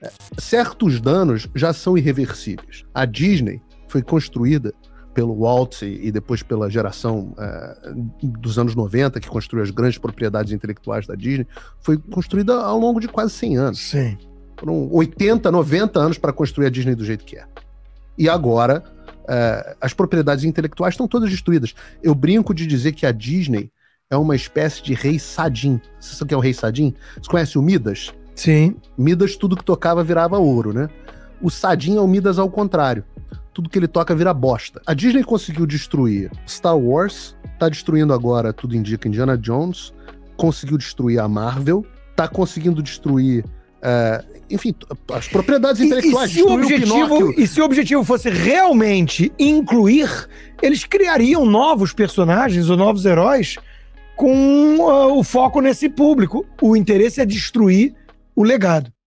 certos danos já são irreversíveis. A Disney foi construída pelo Walt e depois pela geração dos anos 90, que construiu as grandes propriedades intelectuais da Disney, foi construída ao longo de quase 100 anos. Sim. Foram 80, 90 anos para construir a Disney do jeito que é. E agora, as propriedades intelectuais estão todas destruídas. Eu brinco de dizer que a Disney é uma espécie de rei Sadim. Você sabe o que é o rei Sadim? Você conhece o Midas? Sim. Midas, tudo que tocava virava ouro, né? O Sadim é o Midas ao contrário. Tudo que ele toca vira bosta. A Disney conseguiu destruir Star Wars, tá destruindo agora, tudo indica, Indiana Jones, conseguiu destruir a Marvel, tá conseguindo destruir, enfim, as propriedades intelectuais. E se o objetivo fosse realmente incluir, eles criariam novos personagens ou novos heróis com o foco nesse público. O interesse é destruir o legado.